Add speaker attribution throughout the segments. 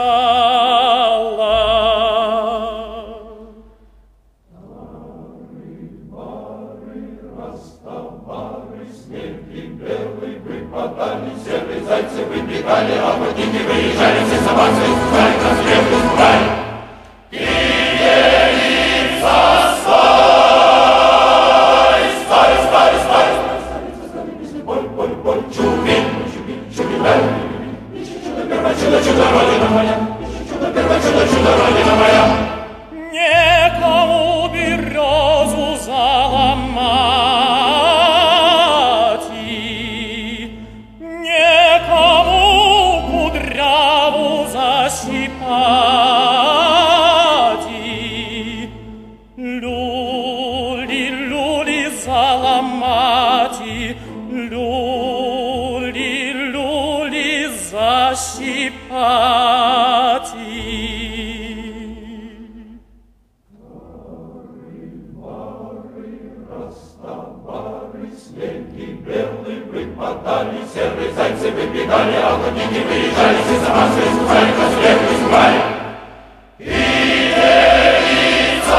Speaker 1: Серые зайцы выбегали, охотники выезжали, все собаки искали, нас крепко искали. Киевица, стой! Стой, стой, стой! Песни, боль, боль, боль, чуби, чуби, чуби, дай. Ищи чудо, первое чудо, чудо, родина моя. Ищи чудо, первое чудо, чудо, родина моя.
Speaker 2: Некому березу заломать, некому кудряву защипать. Люли, люли заломать, люли, люли защипать.
Speaker 1: Снеги белые выпадали, серые зайцы выбегали, охотники выезжали, все собаки искали, нас крепко искали. Киевица,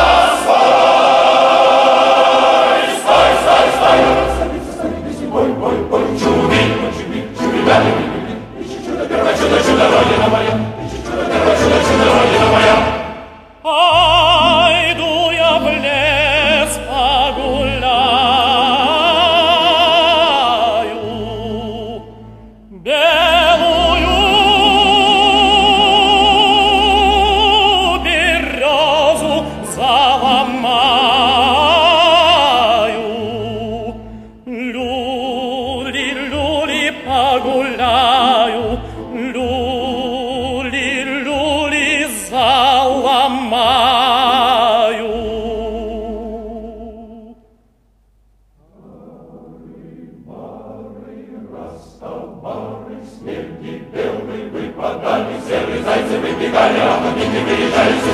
Speaker 1: стой! Стой, стой, стой! Стой, песни, боль, боль, боль, чуби, чуби, чуби, дай. Ищи чудо, первое чудо, чудо, родина моя. Ищи чудо, первое чудо, чудо, родина моя.
Speaker 2: Пойду я в лес погуляю, белую березу заломаю. Люли, люли погуляю, люли, люли заломаю.
Speaker 1: Снеги белые выпадали, серые зайцы выбегали, охотники выезжали,